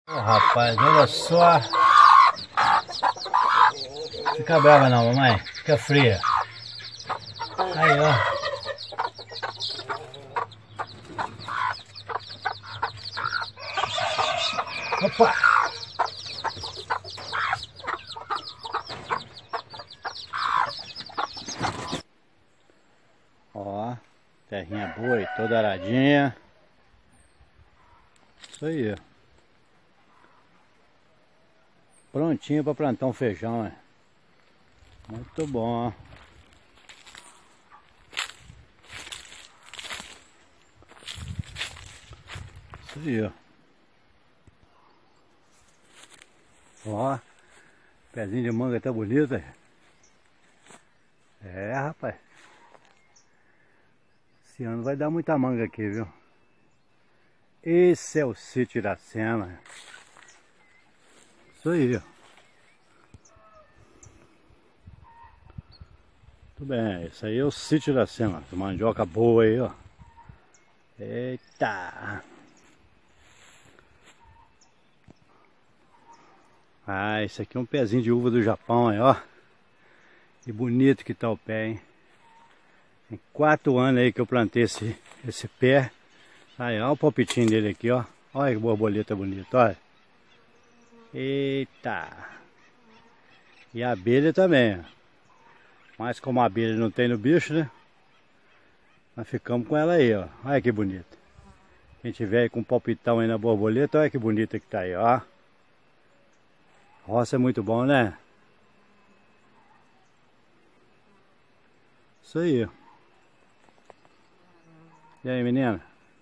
Rapaz, olha só. Fica brava não, mamãe. Fica fria. Aí, ó. Opa! Ó, terrinha boa e toda aradinha. Isso aí, ó. Prontinho para plantar um feijão, né? Muito bom, ó. Isso aí, ó. Ó, pezinho de manga tá bonito, aí. É, rapaz. Esse ano vai dar muita manga aqui, viu? Esse é o sítio Iracema. Isso aí, ó. Tudo bem, isso aí é o sítio Iracema. Mandioca boa aí, ó. Eita! Ah, esse aqui é um pezinho de uva do Japão, aí, ó. Que bonito que tá o pé, hein? Tem 4 anos aí que eu plantei esse pé. Aí, ó o palpitinho dele aqui, ó. Olha que borboleta bonita, olha. Eita! E a abelha também, ó. Mas como a abelha não tem no bicho, né? Nós ficamos com ela aí, ó. Olha que bonita. Quem tiver aí com um palpitão aí na borboleta, olha que bonita que tá aí, ó. Roça é muito bom, né? Isso aí, ó. E aí, menina?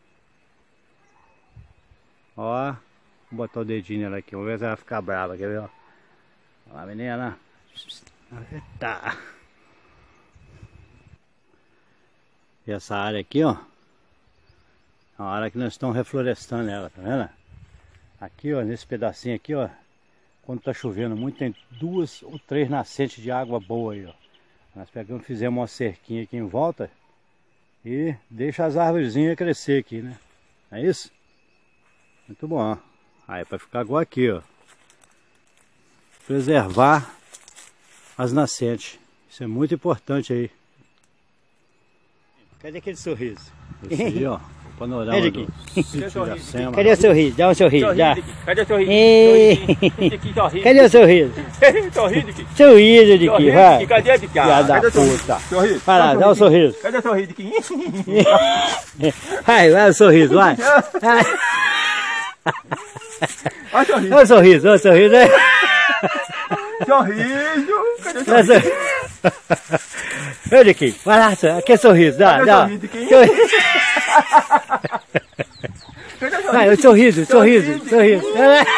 Ó, vou botar o dedinho nela aqui, vamos ver se ela vai ficar brava, quer ver, ó. Olha lá, menina. Eita. E essa área aqui, ó. É uma área que nós estamos reflorestando ela, tá vendo? Aqui, ó, nesse pedacinho aqui, ó. Quando tá chovendo muito, tem 2 ou 3 nascentes de água boa aí, ó. Nós pegamos, fizemos uma cerquinha aqui em volta e deixa as árvorezinhas crescer aqui, né? É isso? Muito bom, ó. Aí para ficar igual aqui, ó. Preservar as nascentes. Isso é muito importante aí. Cadê aquele sorriso? Esse aí, ó. O panorama do sítio Iracema. Cadê o sorriso? Dá um sorriso, dá. Cadê o sorriso? Cadê o sorriso? Sorriso aqui. Sorriso de aqui, vai. Cadê de cá? Cadê o puta? sorriso? Vai lá, dá um sorriso. Cadê o sorriso aqui? Vai o sorriso, vai. Olha o sorriso. Olha o sorriso, olha o sorriso. Sorriso. Cadê o sorriso? Olha aqui, vai lá, aqui é sorriso, dá, dá. Vai, o sorriso, sorriso, sorriso.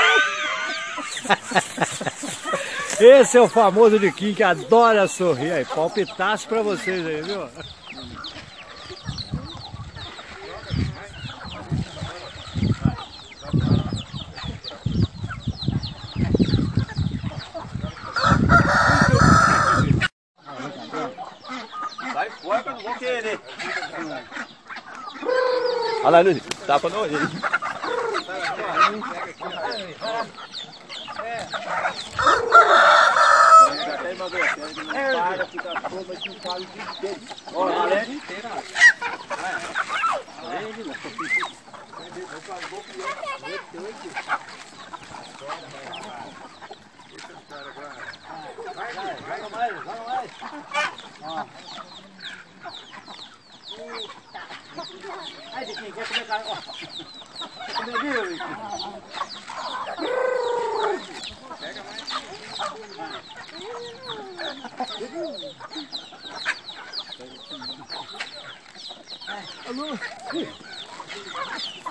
Esse é o famoso de Kim que adora sorrir. Aí, palpitaço pra vocês aí, viu? Sai fora que eu não vou querer. Olha lá, Luiz, tapa no olho. Ai, Diquinho, quer comer carne? Ó, quer comer milho, Diquinho? Pega mais. Alô?